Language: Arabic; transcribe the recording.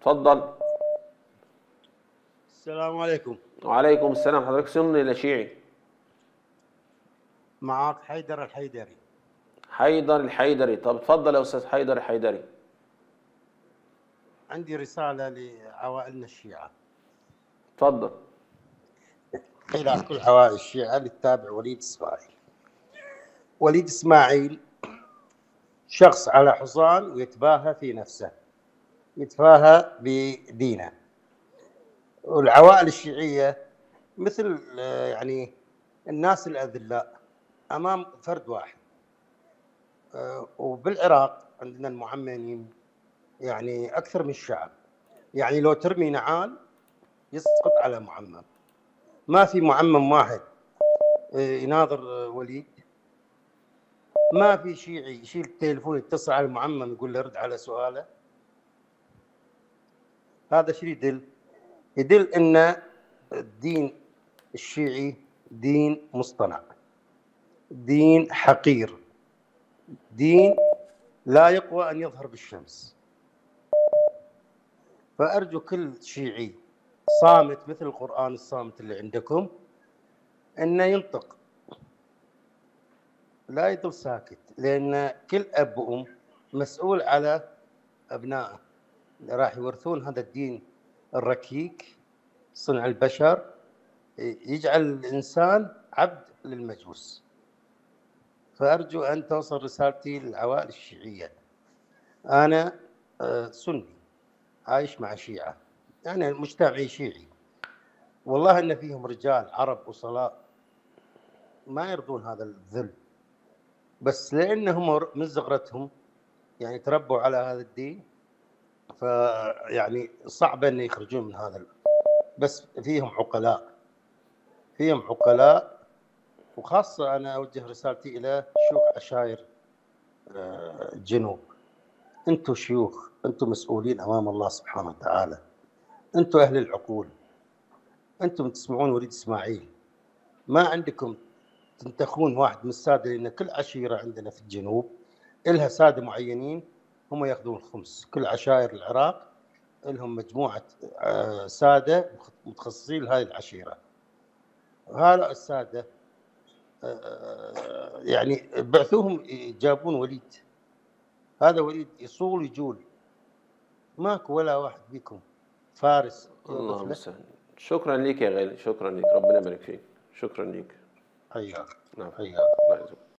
تفضل. السلام عليكم. وعليكم السلام. حضرتك سني ولا شيعي؟ معاك حيدر الحيدري. حيدر الحيدري. طب اتفضل يا أستاذ حيدر الحيدري. عندي رسالة لعوائلنا الشيعة، اتفضل. إلى كل عوائل الشيعة اللي تتابع وليد إسماعيل. وليد إسماعيل شخص على حصان ويتباهى في نفسه، يتباهى بدينه. والعوائل الشيعية مثل يعني الناس الأذلاء أمام فرد واحد. وبالعراق عندنا المعممين يعني أكثر من الشعب، يعني لو ترمي نعال يسقط على معمم. ما في معمم واحد يناظر وليد. ما في شيعي يشيل التليفون يتصل على المعمم يقول له رد على سؤاله. هذا شو يدل؟ يدل ان الدين الشيعي دين مصطنع، دين حقير، دين لا يقوى ان يظهر بالشمس. فارجو كل شيعي صامت مثل القرآن الصامت اللي عندكم انه ينطق، لا يضل ساكت، لان كل اب وام مسؤول على ابنائه اللي راح يورثون هذا الدين الركيك صنع البشر، يجعل الانسان عبد للمجوس. فارجو ان توصل رسالتي للعوائل الشيعيه. انا سني عايش مع شيعه، يعني مجتمعي شيعي، والله ان فيهم رجال عرب وصلاء ما يرضون هذا الذل، بس لانهم من صغرتهم يعني تربوا على هذا الدين، فيعني صعب ان يخرجون من هذا. بس فيهم عقلاء، فيهم عقلاء. وخاصة أنا أوجه رسالتي إلى شيوخ عشائر الجنوب. أنتم شيوخ، أنتم مسؤولين أمام الله سبحانه وتعالى، أنتم أهل العقول، أنتم تسمعون وليد إسماعيل. ما عندكم تنتخون واحد من السادة، لأن كل عشيرة عندنا في الجنوب إلها سادة معينين هم يأخذون الخمس. كل عشائر العراق لهم مجموعة سادة متخصصين لهذه العشيرة. هؤلاء السادة يعني بعثوهم جابون وليد. هذا وليد يصول يجول، ماكو ولا واحد بيكم فارس يوقف اللهم له. المستعان. شكرا ليك يا غالي، شكرا ليك، ربنا يبارك فيك. شكرا ليك. حياك نعم. حياك. الله يجزاك.